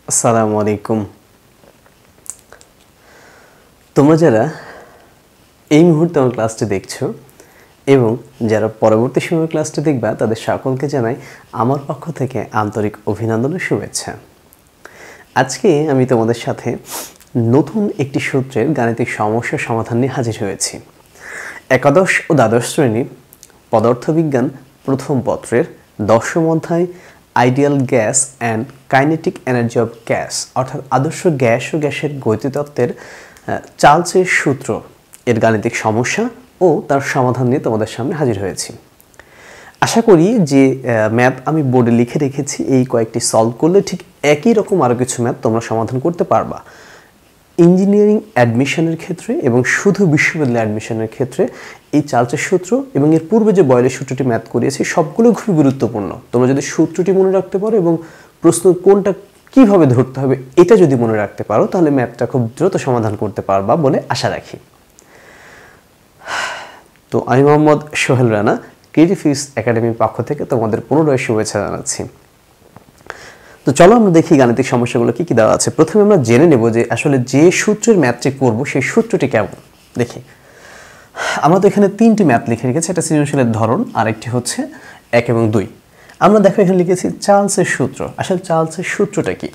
আসসালামু আলাইকুম। তোমরা যারা এই মুহূর্তে আমার ক্লাসটি দেখছো এবং যারা পরবর্তী সময় ক্লাসটি দেখবা তাদের সকলকে জানাই আমার পক্ষ থেকে আন্তরিক অভিনন্দন ও শুভেচ্ছা। আজকে আমি তোমাদের সাথে নতুন একটি সূত্রের গাণিতিক সমস্যার সমাধান নিয়ে হাজির হয়েছি। একাদশ ও দ্বাদশ শ্রেণী পদার্থবিজ্ঞান প্রথম পত্রের 10ম অধ্যায় ideal gas and kinetic energy of gas অর্থাৎ আদর্শ গ্যাস ও গ্যাসের গতিতত্ত্বের চার্লসের সূত্র এর গাণিতিক সমস্যা ও তার সমাধান নিয়ে তোমাদের সামনে হাজির হয়েছি। আশা করি যে ম্যাথ আমি বোর্ডে লিখে রেখেছি এই কয়েকটি সলভ করলে ঠিক একই রকম আরও কিছু ম্যাথ তোমরা সমাধান করতে পারবা। ইঞ্জিনিয়ারিং অ্যাডমিশনের ক্ষেত্রে এবং শুধু বিশ্ববিদ্যালয় অ্যাডমিশনের ক্ষেত্রে এই চার্লসের সূত্র এবং এর পূর্বে যে বয়লের সূত্রটি ম্যাথ করিয়েছি সবগুলো খুবই গুরুত্বপূর্ণ। তোমরা যদি সূত্রটি মনে রাখতে পারো এবং প্রশ্ন কোনটা কিভাবে ধরতে হবে এটা যদি মনে রাখতে পারো তাহলে ম্যাথটা খুব দ্রুত সমাধান করতে পারবা বলে আশা রাখি। তো আমি মোহাম্মদ সোহেল রানা ক্রিয়েটিভ ফিউজ একাডেমির পক্ষ থেকে তোমাদের পুনরায় শুভেচ্ছা জানাচ্ছি। তো চলো আমরা দেখি গাণিতিক সমস্যাগুলো কি কি দেওয়া আছে। প্রথমে আমরা জেনে নেব যে আসলে যে সূত্রের ম্যাথটি করব সেই সূত্রটি কেমন। দেখি আমরা তো এখানে তিনটি ম্যাথ লিখে রেখেছি, একটা সৃজনশীলের ধরন আর একটি হচ্ছে 1 এবং 2। আমরা দেখো এখানে লিখেছি চার্লসের সূত্র। আসলে চার্লসের সূত্রটা কি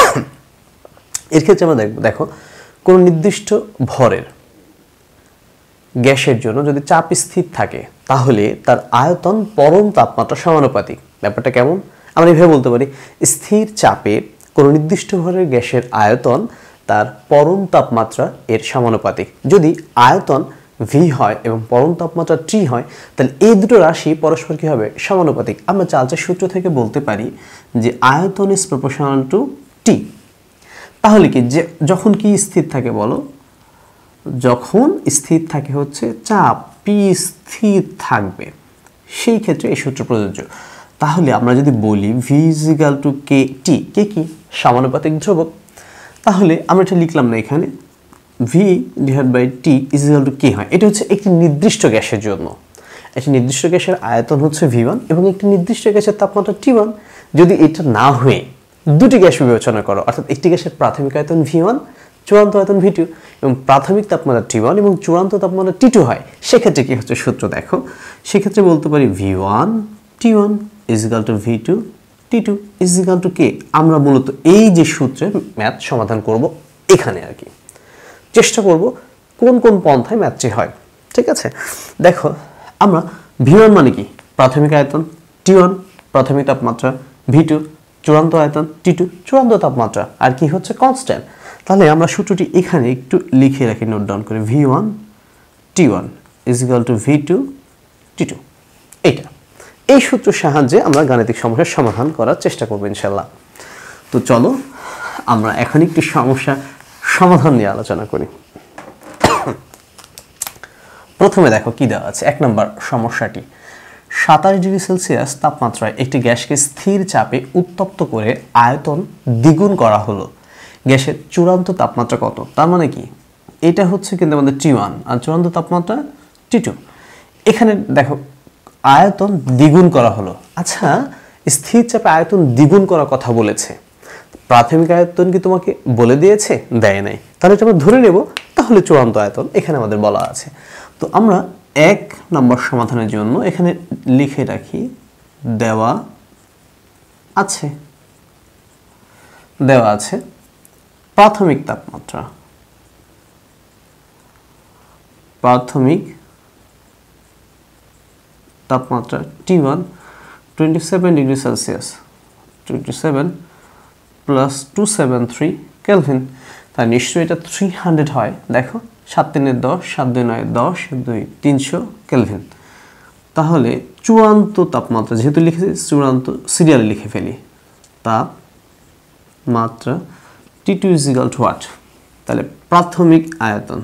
এর ক্ষেত্রে আমরা দেখো কোনো নির্দিষ্ট ভরের গ্যাসের জন্য যদি চাপ স্থির থাকে তাহলে তার আয়তন পরম তাপমাত্রা সমানুপাতিক। ব্যাপারটা কেমন আমরা এভাবে বলতে পারি, স্থির চাপে কোনো নির্দিষ্ট ভরের গ্যাসের আয়তন তার পরম তাপমাত্রা এর সমানুপাতিক। যদি আয়তন v হয় এবং পরম তাপমাত্রা t হয় তাহলে এই দুটো রাশি পরস্পর কি হবে সমানুপাতিক। আমরা চার্লসের সূত্র থেকে বলতে পারি যে আয়তন ইজ প্রপোর্শনাল টু t। তাহলে কি যে যখন কি স্থির থাকে বলো, যখন স্থির থাকে হচ্ছে চাপ p স্থির থাকবে সেই ক্ষেত্রে এই সূত্র প্রযোজ্য। তাহলে আমরা যদি বলি v = kt, কে কি সমানুপাতিক ধ্রুবক, তাহলে আমরা এটা লিখলাম না এখানে v/t = k হয়। এটা হচ্ছে একটি নির্দিষ্ট গ্যাসের জন্য। একটি নির্দিষ্ট গ্যাসের আয়তন হচ্ছে v1 এবং একটি নির্দিষ্ট গ্যাসের তাপমাত্রা t1। যদি এটা না হয়ে দুটি গ্যাস বিবেচনা করো অর্থাৎ একটি গ্যাসের প্রাথমিক আয়তন v1 চূড়ান্ত আয়তন v2 এবং প্রাথমিক তাপমাত্রা t1 এবং চূড়ান্ত তাপমাত্রা t2 হয় সেক্ষেত্রে কি হচ্ছে সূত্র দেখো। সেক্ষেত্রে বলতে পারি v1 t1 = v2 t2 = k। আমরা মূলত এই যে সূত্রের ম্যাথ সমাধান করব এখানে আর কি চেষ্টা করব কোন কোন পন্থায় ম্যাথটি হয়। ঠিক আছে, দেখো আমরা v1 মানে কি প্রাথমিক আয়তন, t1 প্রাথমিক তাপমাত্রা, v2 চূড়ান্ত আয়তন, t2 চূড়ান্ত তাপমাত্রা আর কি হচ্ছে কনস্ট্যান্ট। তাহলে আমরা সূত্রটি এখানে একটু লিখে রাখি, নোট ডাউন করে v1 t1 = v2 t2। এইটা এই সূত্রের সাহায্যে আমরা গাণিতিক সমস্যার সমাধান করার চেষ্টা করব ইনশাআল্লাহ। তো চলো আমরা এখন একটি সমস্যা সমাধান নিয়ে আলোচনা করি। প্রথমে দেখো কি দেওয়া আছে 1 নম্বর সমস্যাটি। 27 ডিগ্রি সেলসিয়াস তাপমাত্রায় একটি গ্যাসকে স্থির চাপে উত্তপ্ত করে আয়তন দ্বিগুণ করা হলো। গ্যাসের চূড়ান্ত তাপমাত্রা কত? তার মানে কি এটা হচ্ছে কিন্তু আমাদের t1 আর চূড়ান্ত তাপমাত্রা t2। এখানে দেখো আয়তন দ্বিগুণ করা হলো। আচ্ছা, স্থির চাপে আয়তন দ্বিগুণ করার কথা বলেছে, প্রাথমিক আয়তন কি তোমাকে বলে দিয়েছে? দেয় নাই। তাহলে এটা আমরা ধরে নেব তাহলে চূড়ান্ত আয়তন এখানে আমাদের বলা আছে। তো আমরা 1 নম্বর সমাধানের জন্য এখানে লিখে রাখি দেওয়া আছে প্রাথমিক তাপমাত্রা, t1 27 ডিগ্রি সেলসিয়াস, 27 + 273 কেলভিন। তাই নিশ্চয়ই এটা 300 হয়। দেখো 7 × 3 = 10, 7 × 2 = 10, 2 300 কেলভিন। তাহলে চূড়ান্ত তাপমাত্রা যেহেতু লিখেছি চূড়ান্ত সিরিয়ালে লিখে ফেলি, তাপমাত্রা t2 = what? তাহলে প্রাথমিক আয়তন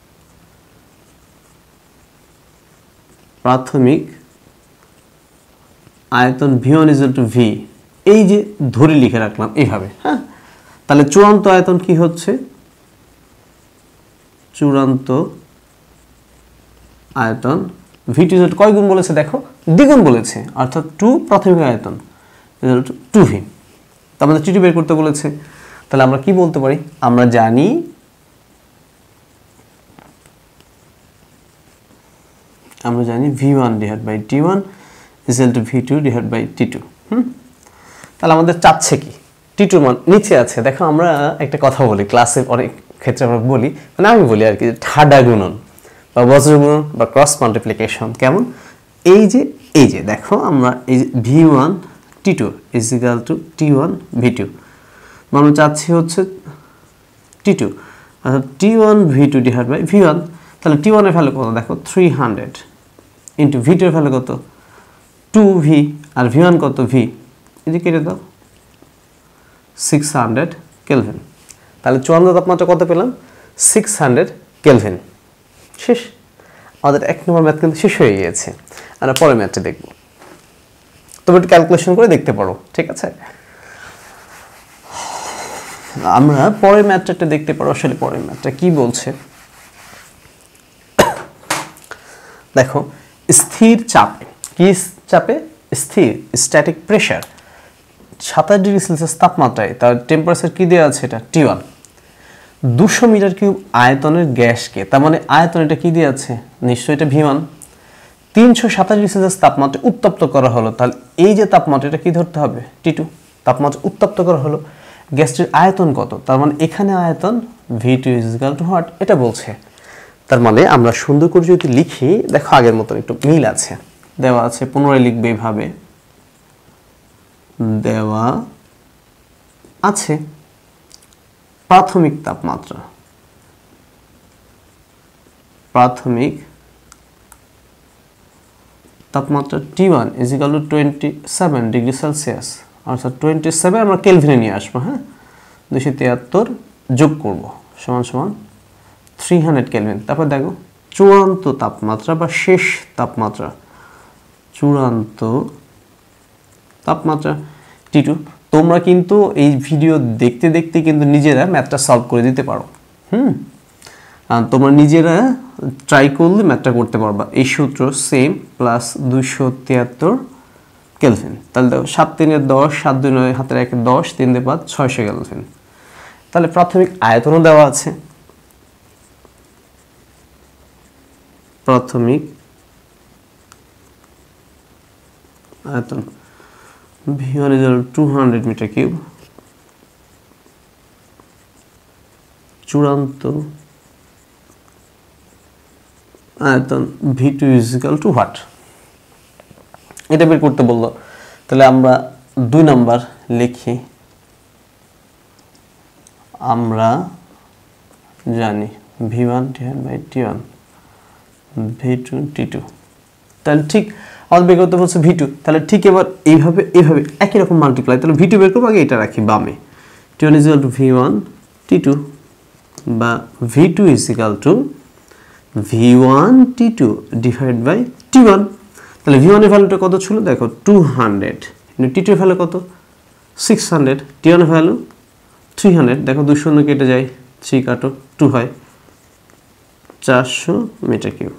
v1 = v, এই যে ধরে লিখে রাখলাম এইভাবে। হ্যাঁ, তাহলে চূড়ান্ত আয়তন কি হচ্ছে? চূড়ান্ত আয়তন v2 কয় গুণ বলেছে দেখো, দ্বিগুণ বলেছে অর্থাৎ 2 প্রাথমিক আয়তন = 2v। তার মানে t2 বের করতে বলেছে। তাহলে আমরা কি বলতে পারি, আমরা জানি V1 divided by T1 is equal to V2 divided by T2। তাহলে আমাদের চাচ্ছে কি, T2 মান নিচে আছে। দেখো আমরা একটা কথা বলি ক্লাসে, অনেক ক্ষেত্রে আমরা বলি, মানে আমি বলি আর কি, ঠাডা গুণন বা বজ্র গুণন বা ক্রস মাল্টিপ্লিকেশন। কেমন, এই যে দেখো আমরা এই যে V1 T2 is equal to T1 V2, আমরা চাচ্ছি হচ্ছে T2 অর্থাৎ T1 V2 divided by V1। তাহলে T1 এর ভ্যালু কত দেখো 300 ইন্টু V2 এর ভ্যালু কত 2V আর V1 কত V, এই কেটে দাও 600 কেলভিন। তাহলে চূড়ান্ত তাপমাত্রা কত পেলাম 600 কেলভিন। শেষ, আমাদের 1 নম্বর ম্যাথ কিন্তু শেষ হয়ে গিয়েছে। আমরা পরের ম্যাথটা দেখব, তবে একটু ক্যালকুলেশন করে দেখতে পারো, ঠিক আছে। আমরা পরের ম্যাথটা দেখতে পারো। আসলে পরের ম্যাথটা কি বলছে দেখো, স্থির চাপে, কি চাপে, স্থির স্ট্যাটিক প্রেসার 27 ডিগ্রি সেলসিয়াস তাপমাত্রায় তার টেম্পারেচার কি দেওয়া আছে, এটা T1, 200 মিটার কিউব আয়তনের গ্যাসকে, তার মানে আয়তন এটা কি দেওয়া আছে, নিশ্চয়ই এটা V1, 327 ডিগ্রি সেলসিয়াস তাপমাত্রায় উত্তপ্ত করা হলো। তাহলে এই যে তাপমাত্রা, এটা কি ধরতে হবে T2, তাপমাত্রা উত্তপ্ত করা হলো। গ্যাসটির আয়তন কত, তার মানে এখানে আয়তন V2 is equal to what, এটা বলছে। তার মানে আমরা সুন্দর করে যদি লিখি, দেখো আগের মতন একটু মিল আছে, দেওয়া আছে, পুনরায় লিখবে এইভাবে, দেওয়া আছে প্রাথমিক তাপমাত্রা T1 is equal to 27 degree Celsius, অর্থাৎ 27 আমরা কেলভিনে নিয়ে আসবো, হ্যাঁ 273 যোগ করব সমান সমান 300 কেলভিন। তারপর দেখো চূড়ান্ত তাপমাত্রা বা শেষ তাপমাত্রা, চূড়ান্ত তাপমাত্রা T2। তোমরা কিন্তু এই ভিডিও দেখতে দেখতে কিন্তু নিজেরা ম্যাথটা সলভ করে দিতে পারো। তোমরা নিজেরা ট্রাই করলে ম্যাথটা করতে পারবা। এই সূত্র সেম, প্লাস 273 কেলভিন। তাহলে দেখো 7 3 10, 7 2 9, হাতের 1 10, 3 দিয়ে 5, 600 কেলভিন। তাহলে প্রাথমিক আয়তনও দেওয়া আছে, প্রাথমিক আয়তন V1 is equal to 200 metre cube, চূড়ান্ত আয়তন V2 is equal to what, এটা বের করতে বললো। তাহলে আমরা 2 নাম্বার লিখি, আমরা জানি V1 divided by T1 V2 T2। তাহলে ঠিক আমাদের বের করতে বলছে V2, তাহলে ঠিক এবার এইভাবে একই রকম মাল্টিপ্লাই, তাহলে V2 বের করবো, আগে এটা রাখি বামে, T1 is equal to V1 T2 বা V2 is equal to V1 T2 divided by T1। তাহলে V1 এর ভ্যালুটা কত ছিল দেখো 200, T2 এর ভ্যালু কত 600, T1 এর ভ্যালু 300, দেখো 200 কেটে যায়, 3 কাটো 2 হয় 400 মিটার কিউব,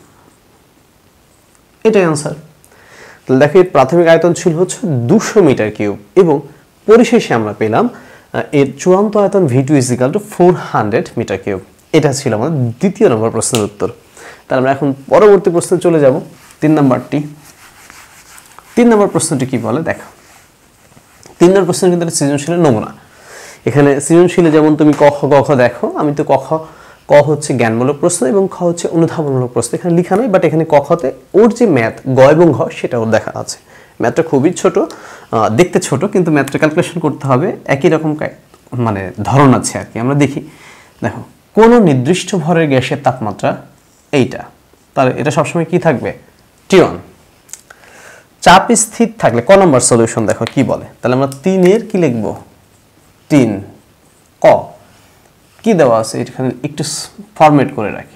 এটাই आंसर। তাহলে দেখো এর প্রাথমিক আয়তন ছিল হচ্ছে 200 মিটার কিউব এবং পরিশেষে আমরা পেলাম এর চূড়ান্ত আয়তন V2 is equal to 400 metre cube. এটা ছিল আমাদের দ্বিতীয় নম্বর প্রশ্নের উত্তর। তাহলে আমরা এখন পরবর্তী প্রশ্নে চলে যাব, 3 নাম্বারটি। 3 নম্বর প্রশ্নটি কি বলে দেখো, 3 নম্বর প্রশ্ন কিন্তু সৃজনশীলের নমুনা। এখানে সৃজনশীলে যেমন তুমি ক খ দেখো, আমি তো ক হচ্ছে জ্ঞানমূলক প্রশ্ন এবং খ হচ্ছে অনুধাবনমূলক প্রশ্ন। এখানে লেখা নাই, বাট এখানে ক খতে ওর যে ম্যাথ গ এবং ঘ সেটাও দেখা আছে। ম্যাথটা খুবই ছোট, দেখতে ছোট, কিন্তু ম্যাথটা ক্যালকুলেশন করতে হবে, একই রকম মানে ধরন আছে আর কি। আমরা দেখি, দেখো কোনো নির্দিষ্ট ভরের গ্যাসের তাপমাত্রা এইটা, তাহলে এটা সবসময় কি থাকবে T1। চাপ স্থির থাকলে ক নম্বর সলিউশন দেখো কি বলে, তাহলে আমরা 3 এর কি লিখব 3 ক কি দেওয়া আছে, এখানে একটু ফরম্যাট করে রাখি,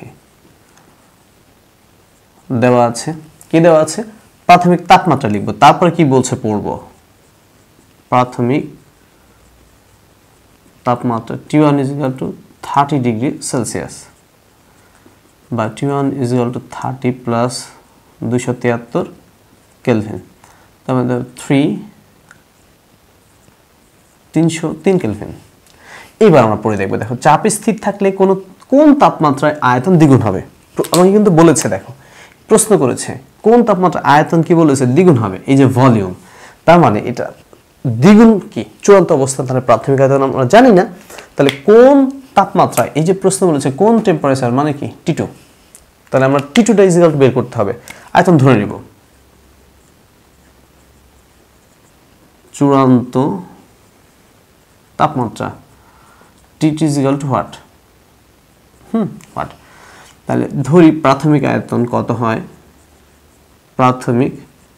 দেওয়া আছে কি দেওয়া আছে প্রাথমিক তাপমাত্রা লিখব, তারপর কি বলছে পড়ব, প্রাথমিক তাপমাত্রা T1 is equal to 30 degree Celsius বা T1 is equal to 30 plus 273 kelvin, তাহলে 303 কেলভিন। এবার আমরা পড়ে দেখবো। দেখো চাপ স্থির থাকলে কোন তাপমাত্রায় আয়তন দ্বিগুণ হবে। আমাকে কিন্তু বলেছে, দেখো প্রশ্ন করেছে কোন তাপমাত্রায় আয়তন কি বলেছে দ্বিগুণ হবে, এই যে ভলিউম, তার মানে এটা দ্বিগুণ কি চূড়ান্ত অবস্থা, তাহলে প্রাথমিক আয়তন আমরা জানি না, তাহলে কোন তাপমাত্রায়, এই যে প্রশ্ন বলেছে কোন টেম্পারেচার মানে কি T2, তাহলে আমরা T2টা ইকুয়াল টু বের করতে হবে। আয়তন ধরে নিব চূড়ান্ত তাপমাত্রা T2 equal to what, what, তাহলে ধরি প্রাথমিক আয়তন কত হয়, প্রাথমিক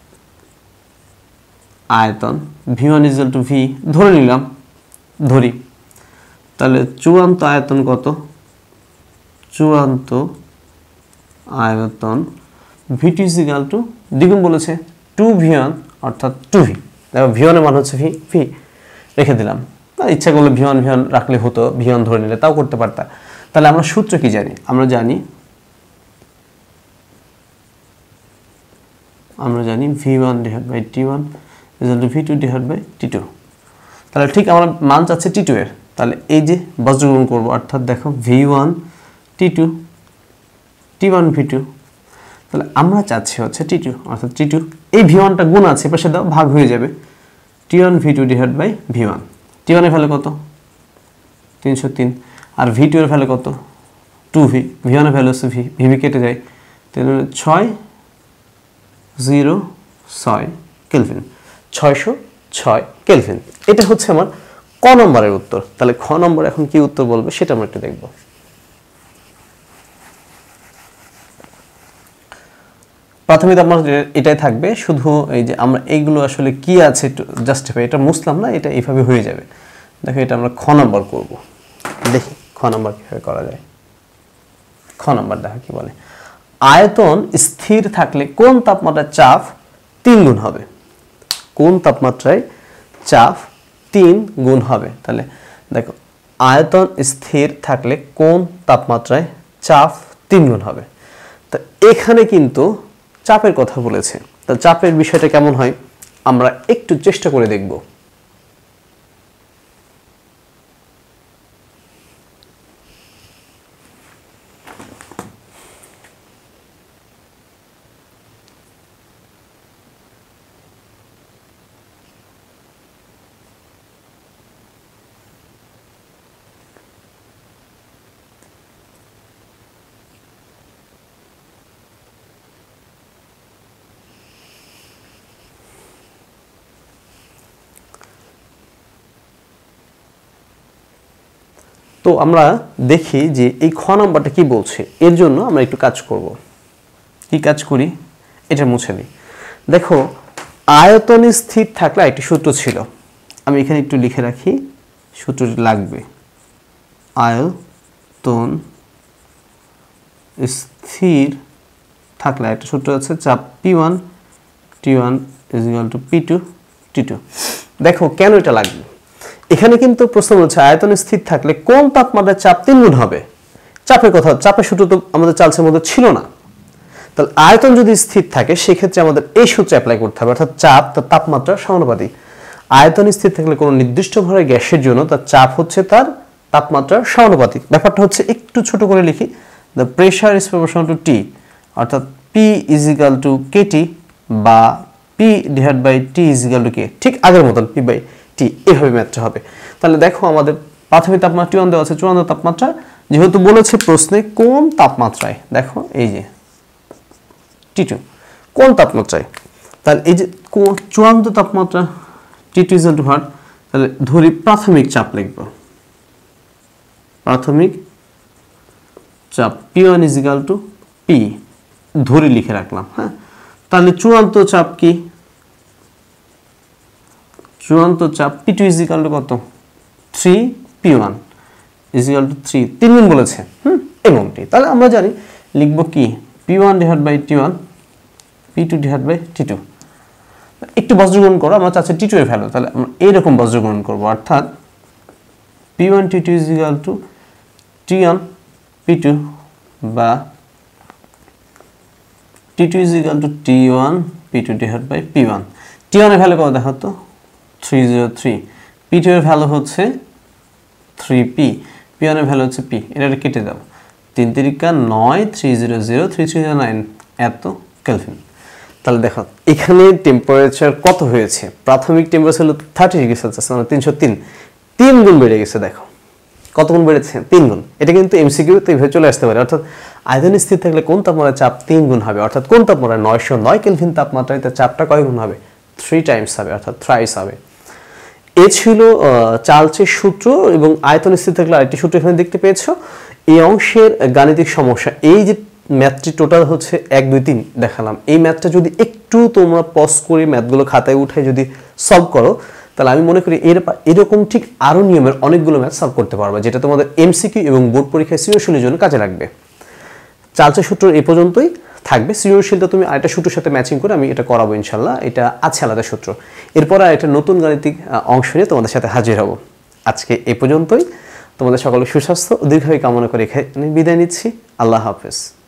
আয়তন V1 ইকুয়াল টু V ধরে নিলাম, ধরি, তাহলে চূড়ান্ত আয়তন কত, চূড়ান্ত আয়তন V2 ইকুয়াল টু দ্বিগুণ বলেছে 2V1 অর্থাৎ 2V, দেখো V1 এর মান হচ্ছে V রেখে দিলাম, ইচ্ছা করলে V1 রাখলে হতো, V1 ধরে নিলে তাও করতে পারতা। তাহলে আমরা সূত্র কি জানি, আমরা জানি V1 divide by T1 equal to V2 divide by T2। তাহলে ঠিক আমরা মান চাচ্ছে T2 এর, তাহলে এই যে বজ্রগুণ করব, অর্থাৎ দেখো V1 T2 T1 V2, তাহলে আমরা চাচ্ছি হচ্ছে T2 অর্থাৎ T2, এই V1টা গুণ আছে পাশে দাও, ভাগ হয়ে যাবে T1 V2 divide by V1। T1 এর ভ্যালু কত 303, আর V2 এর ভ্যালু কত 2V, V1 এর ভ্যালু হচ্ছে VV কেটে যায়, তাহলে 606 কেলভিন, 606 কেলভিন। এটা হচ্ছে আমার ক নম্বরের উত্তর। তাহলে খ নম্বর এখন কি উত্তর বলবে সেটা আমরা একটু দেখব। প্রাথমিক তাপমাত্রা এটাই থাকবে, শুধু এই যে আমরা এইগুলো আসলে কি আছে একটু জাস্টিফাই, এটা মুসলাম না, এটা এইভাবে হয়ে যাবে। দেখো এটা আমরা খ নম্বর করব, দেখি খ নম্বর কিভাবে করা যায়। খ নম্বর দেখো কি বলে, আয়তন স্থির থাকলে কোন তাপমাত্রায় চাপ 3 গুণ হবে, কোন তাপমাত্রায় চাপ 3 গুণ হবে। তাহলে দেখো আয়তন স্থির থাকলে কোন তাপমাত্রায় চাপ 3 গুণ হবে, তো এখানে কিন্তু চাপের কথা বলেছে, তো চাপের বিষয়টা কেমন হয় আমরা একটু চেষ্টা করে দেখব। তো আমরা দেখি যে এই খ নাম্বারটা কি বলছে, এর জন্য আমরা একটু কাজ করব। কি কাজ করি, এটা মুছে দিই। দেখো আয়তন স্থির থাকলে একটি সূত্র ছিল, আমি এখানে একটু লিখে রাখি, সূত্রটি লাগবে। আয়তন স্থির থাকলে একটা সূত্র আছে, চাপ P1 T1 = P2 T2। দেখো কেন এটা লাগবে, এখানে কিন্তু প্রশ্ন বলছে আয়তন স্থির থাকলে কোন তাপমাত্রায় চাপ 3 গুণ হবে। চাপের কথা, চাপের সূত্র তো আমাদের চার্লসের মধ্যে ছিল না, তাহলে আয়তন যদি স্থির থাকে সেক্ষেত্রে আমাদের এই সূত্র অ্যাপ্লাই করতে হবে, অর্থাৎ চাপ তার তাপমাত্রার সমানুপাতিক। আয়তন স্থির থাকলে কোনো নির্দিষ্ট ভরের গ্যাসের জন্য তার চাপ হচ্ছে তার তাপমাত্রার সমানুপাতিক। ব্যাপারটা হচ্ছে একটু ছোট করে লিখি, the pressure is proportional to T, অর্থাৎ P = KT বা P divide by T = K, ঠিক আগের মতন P/T এভাবে ম্যাথটা হবে। তাহলে দেখো আমাদের প্রাথমিক তাপমাত্রা T1 দেওয়া আছে, চূড়ান্ত তাপমাত্রা যেহেতু বলেছে প্রশ্নে কোন তাপমাত্রায়, দেখো এই যে T2 কোন তাপমাত্রায়, তাহলে এই যে চূড়ান্ত তাপমাত্রা T2 = হোয়াট, তাহলে ধরি প্রাথমিক চাপ লিখব, প্রাথমিক চাপ P1 = P ধরে লিখে রাখলাম। হ্যাঁ, তাহলে চূড়ান্ত চাপ কি, চূড়ান্ত চাপ P2 = কত 3P1 = 3 গুণ বলেছে, এবং T, তাহলে আমরা জানি লিখব কি P1 divide by T1 P2 divide by T2। একটু বজ্রগুণ করো, আমরা চাচ্ছি T2 এর ভ্যালু, তাহলে আমরা এইরকম বজ্রগুণ করব, অর্থাৎ P1 T2 = T1 P2 বা T2 = T1 P2 divide by P1। T1 এর ভ্যালু কত দেখো তো 303, P2 এর ভ্যালু হচ্ছে 3p, p1 এর ভ্যালু হচ্ছে p, এটা কেটে দাও, 3 3 9, 300 3309 এত কেলভিন। তাহলে দেখো এখানে টেম্পারেচার কত হয়েছে, প্রাথমিক টেম্পারেচার হলো 30 ডিগ্রি সেলসিয়াস, মানে 303, 3 গুণ বেড়ে গেছে। দেখো কত গুণ বেড়েছে, 3 গুণ। এটা কিন্তু এমসিকিউতে এইভাবে চলে আসতে পারে, অর্থাৎ আয়তন স্থির থাকলে কোন তাপমাত্রায় চাপ 3 গুণ হবে, অর্থাৎ কোন তাপমাত্রায় 909 কেলভিন তাপমাত্রায় তার চাপটা কয় গুণ হবে, 3 টাইমস হবে, অর্থাৎ থ্রাইস হবে। এ ছিল চার্লসের সূত্র এবং আয়তন স্থির থাকলে আরেকটি সূত্র এখানে দেখতে পেয়েছো। এই অংশের গাণিতিক সমস্যা, এই যে ম্যাথটি টোটাল হচ্ছে 1 2 3 দেখালাম, এই ম্যাথটা যদি একটু তোমরা পজ করে ম্যাথগুলো খাতায় উঠে যদি সলভ করো, তাহলে আমি মনে করি এরকম ঠিক আরও নিয়মের অনেকগুলো ম্যাথ সলভ করতে পারবে, যেটা তোমাদের এমসিকিউ এবং বোর্ড পরীক্ষায় সৃজনশীলের জন্য কাজে লাগবে। চার্লসের সূত্র এই পর্যন্তই থাকবে। সৃজনশীলটা তুমি আরেকটা সূত্রের সাথে ম্যাচিং করে আমি এটা করাবো ইনশাল্লাহ, এটা আছে আলাদা সূত্র। এরপর আর একটা নতুন গাণিতিক অংশ নিয়ে তোমাদের সাথে হাজির হব। আজকে এই পর্যন্তই। তোমাদের সকলের সুস্বাস্থ্য ও দীর্ঘায়ু কামনা করে এখানে বিদায় নিচ্ছি। আল্লাহ হাফেজ।